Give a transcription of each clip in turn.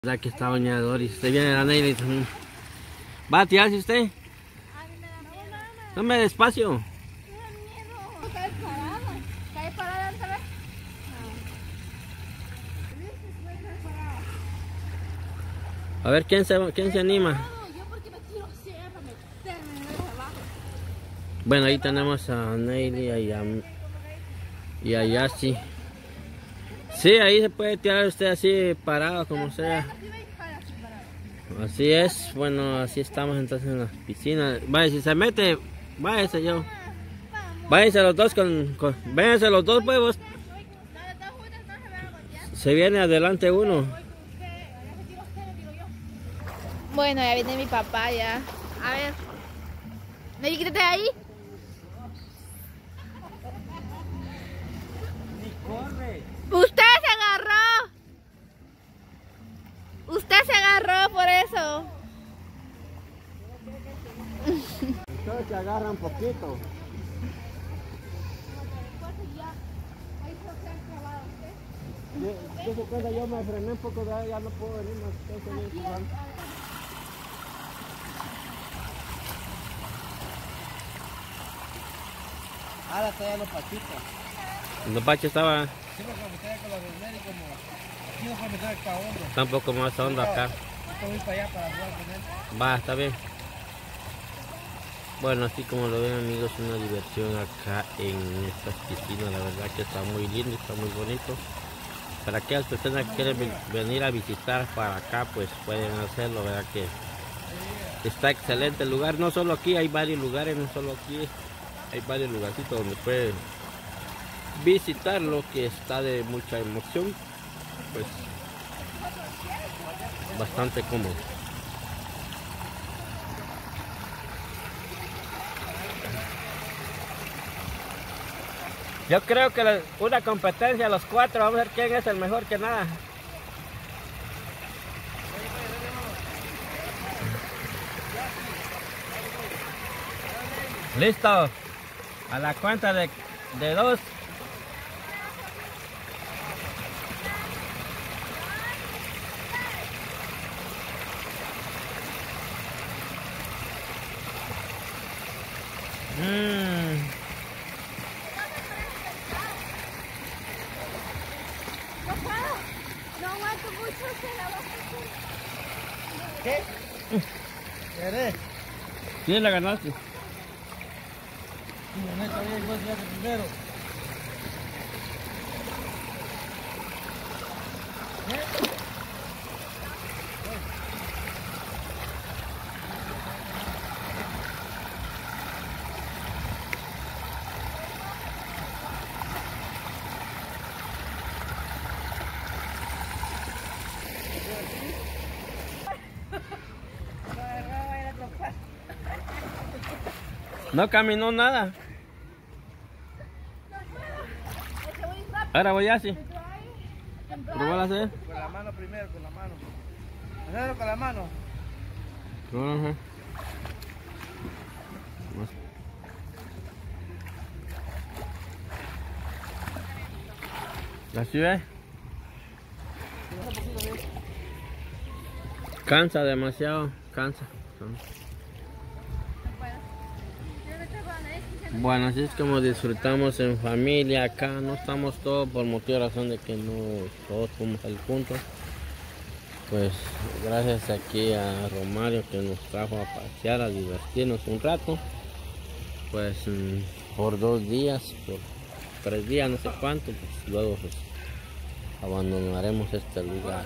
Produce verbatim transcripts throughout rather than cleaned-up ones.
Aquí está doña Doris. Usted viene la Neily. ¿Va a tirarse usted? Tome despacio. A ver quién se, quién se anima. Bueno, ahí tenemos a Neily y a, y a Yassi. Sí, ahí se puede tirar usted así parado, como sea. Así es, bueno, así estamos entonces en la piscina. Vaya, si se mete, váyase yo. Váyanse los dos con, con váyanse los dos, pues vos. Se viene adelante uno. Bueno, ya viene mi papá ya. A ver. ¿Me quítate de ahí? Usted se agarró. Usted se agarró por eso. Ustedes se agarran poquito. Yo se cuenta, yo me frené un poco de ahí, ya no puedo venir más. Ahora está ya los pachitos. Los pachos estaban. Sí, porque me quedé con los del médico, como aquí no puedo meter esta onda. Está un poco más hondo acá. Yo voy para allá para jugar con él. Va, está bien. Bueno, así como lo ven, amigos, una diversión acá en estas piscinas. La verdad que está muy lindo, está muy bonito. Para aquellas personas que quieren venir a visitar para acá, pues pueden hacerlo, verdad que está excelente el lugar. No solo aquí, hay varios lugares, no solo aquí, hay varios lugarcitos donde pueden visitarlo, que está de mucha emoción, pues bastante cómodo. Yo creo que la, una competencia, los cuatro, vamos a ver quién es el mejor que nada. Listo, a la cuenta de, de dos. Mm. No aguanto mucho, se la va a hacer. ¿Qué? ¿Querés? ¿Quién la ganaste? No, está bien, vos ya primero. ¿Qué? No caminó nada. Ahora voy así. ¿Cómo a hacer? Con la mano primero, con la mano. Hacerlo con la mano. Ajá. ¿Así ves? Cansa demasiado, cansa. Bueno, así es como disfrutamos en familia acá. No estamos todos por motivo de razón de que no todos podemos salir juntos. Pues gracias aquí a Romario que nos trajo a pasear, a divertirnos un rato. Pues por dos días, por tres días, no sé cuánto, pues luego pues, abandonaremos este lugar.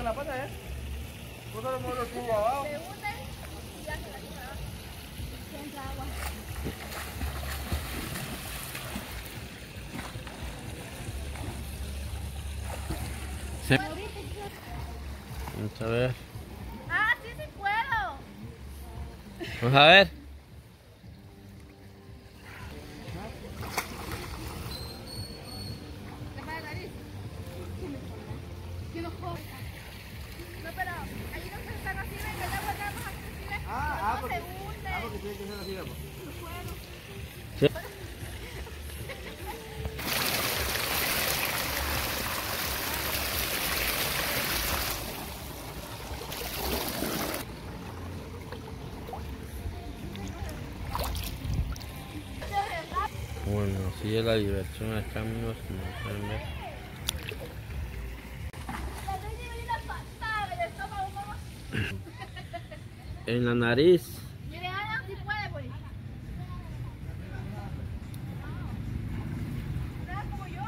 Sí. Vamos a ver. Ah, sí, sí puedo. Vamos a ver. No, pero ahí no se están así, venga, ya guardamos aquí. Ah, ah, porque, se hunde. ah, porque tiene que ser así, ¿no? Sí. Así es la diversión acá, amigos, como pueden ver. En la nariz. Mire, Ana, si puede, pues. Como yo.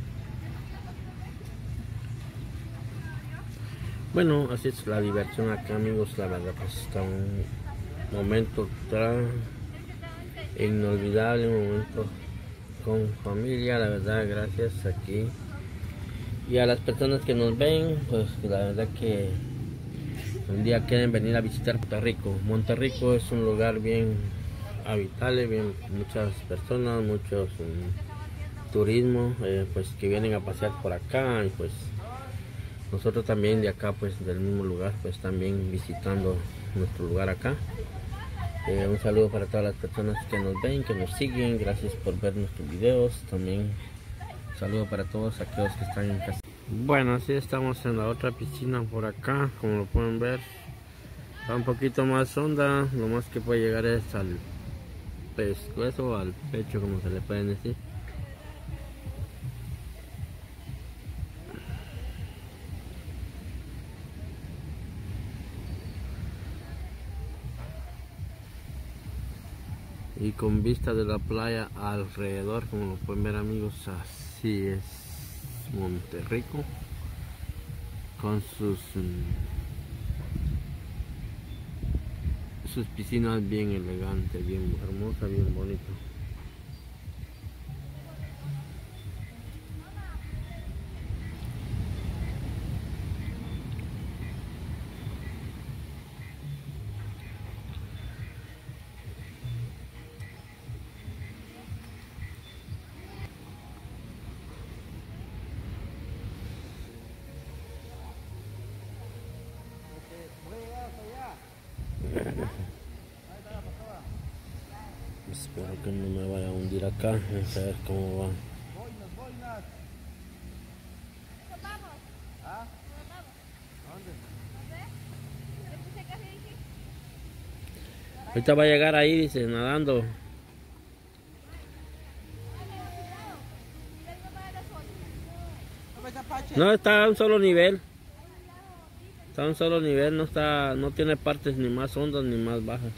Bueno, así es la diversión acá, amigos. La verdad, pues está un momento tan inolvidable, un momento con familia, la verdad. Gracias aquí y a las personas que nos ven, pues la verdad que un día quieren venir a visitar Puerto Rico. Monterrico es un lugar bien habitable, bien muchas personas, muchos um, turismo, eh, pues que vienen a pasear por acá, y pues nosotros también de acá, pues del mismo lugar, pues también visitando nuestro lugar acá. Eh, un saludo para todas las personas que nos ven, que nos siguen, gracias por ver nuestros videos. También un saludo para todos aquellos que están en casa. Bueno, así estamos en la otra piscina por acá, como lo pueden ver. Está un poquito más honda, lo más que puede llegar es al pescuezo o al pecho, como se le pueden decir. Y con vista de la playa alrededor, como lo pueden ver, amigos, así es Monterrico, con sus sus piscinas bien elegantes, bien hermosas, bien bonitas. Espero que no me vaya a hundir acá, vamos a ver cómo va. Boinas, boinas. ¿Vamos? ¿Ah? ¿Vamos? ¿Dónde? No sé. ¿Le puse casi dije? Ahorita va a llegar ahí, dice, nadando. ¿No ves Apache? No, está a un solo nivel. Está a un solo nivel, no está, no tiene partes ni más hondas ni más bajas.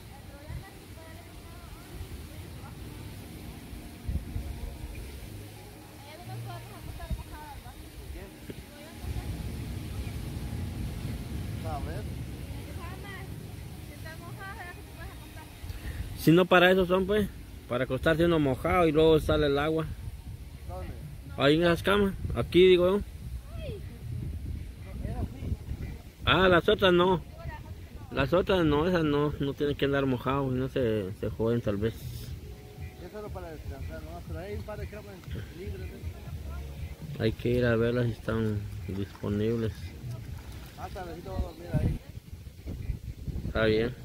¿Sabes? Si no, para eso son, pues, para acostarse uno mojado y luego sale el agua. ¿Dónde? Ahí en esas camas, aquí digo yo. Era así. Ah, las otras no. Las otras no, esas no, no tienen que andar mojados y no se, se joden tal vez. Es solo para descansar, ¿no? Pero hay un par de camas libres. ¿eh? Hay que ir a verlas si están disponibles. Ah, tardecito voy a dormir ahí. Está bien.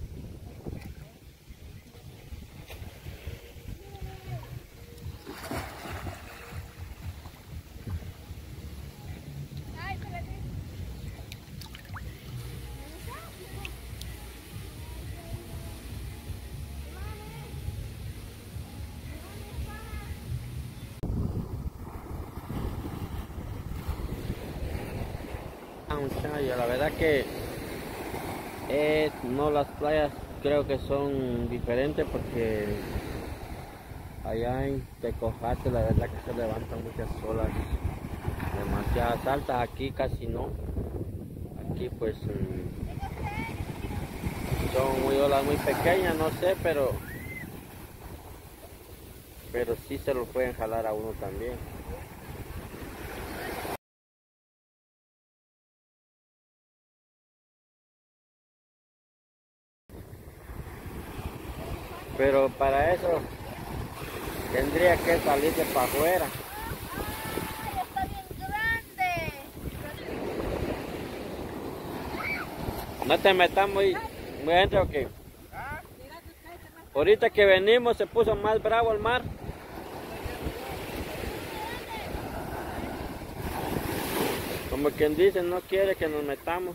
Muchachos, la verdad que eh, no, las playas creo que son diferentes porque allá en Tecojate la verdad que se levantan muchas olas demasiadas altas, aquí casi no. Aquí pues son muy olas muy pequeñas, no sé, pero pero sí se lo pueden jalar a uno también. Pero para eso tendría que salirse para afuera. Está bien grande. No te metas muy, muy adentro, ¿o qué? Ahorita que venimos se puso más bravo el mar. Como quien dice, no quiere que nos metamos.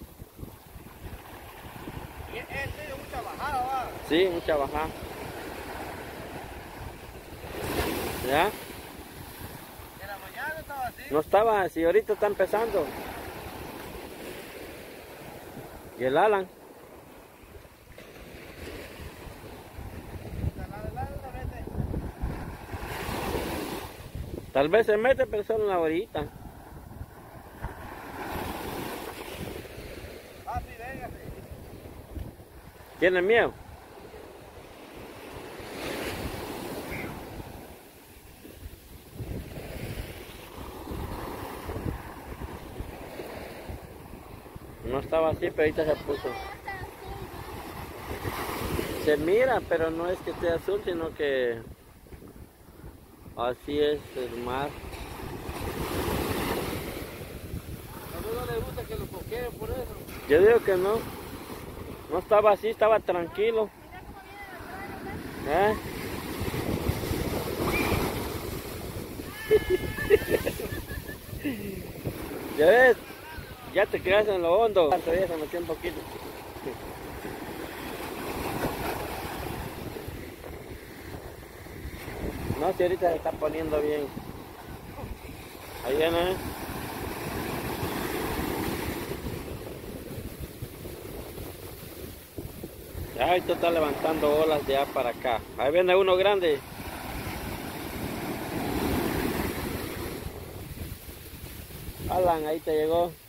Y es de mucha bajada, va. Sí, mucha bajada. ¿Ya? En la mañana estaba así. No estaba, si ahorita está empezando. ¿Y el Alan? Tal vez se mete, pero solo en la orillita. Ah, sí, véngase. ¿Tiene miedo? No estaba así, pero ahorita se puso. Se mira, pero no es que esté azul, sino que así es el mar. ¿A uno no le gusta que lo coqueen por eso? Yo digo que no. No estaba así, estaba tranquilo. ¿Eh? ¿Ya ves? Ya te quedas en lo hondo. Todavía se metió un poquito. No, si ahorita se está poniendo bien. Ahí viene. ¿Eh? Ya ahorita está levantando olas de allá para acá. Ahí viene uno grande. Alan, ahí te llegó.